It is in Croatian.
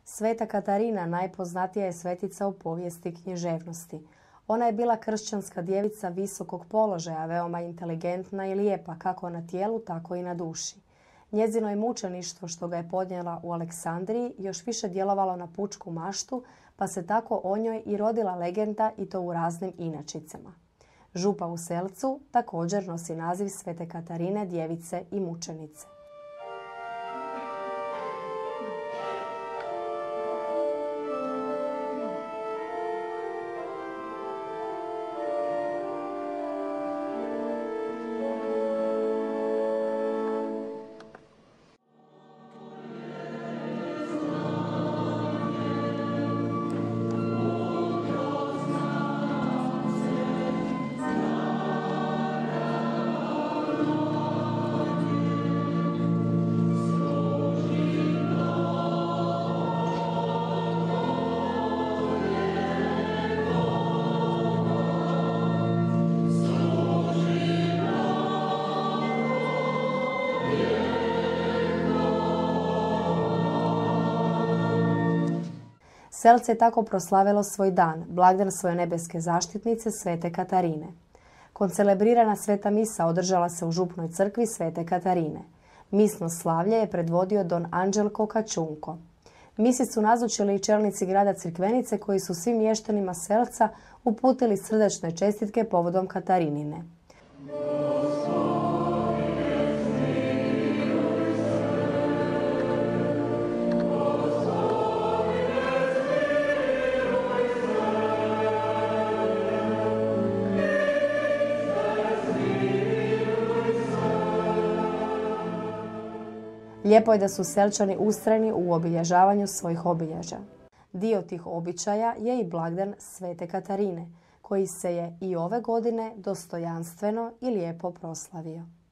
Sveta Katarina najpoznatija je svetica u povijesti književnosti. Ona je bila kršćanska djevica visokog položaja, veoma inteligentna i lijepa kako na tijelu, tako i na duši. Njezino je mučeništvo što ga je podnijela u Aleksandriji još više djelovalo na pučku maštu, pa se tako o njoj i rodila legenda i to u raznim inačicama. Župa u Selcu također nosi naziv Svete Katarine, djevice i mučenice. Selce je tako proslavilo svoj dan, blagdan svoje nebeske zaštitnice Svete Katarine. Koncelebrirana sveta misa održala se u župnoj crkvi Svete Katarine. Misno slavlje je predvodio don Anđelko Kačunko. Misi su nazočili i čelnici grada Crikvenice koji su svim mještanima Selca uputili srdečne čestitke povodom Katarinine. Lijepo je da su Selčani ustrajni u obilježavanju svojih obilježja. Dio tih običaja je i blagdan Svete Katarine, koji se je i ove godine dostojanstveno i lijepo proslavio.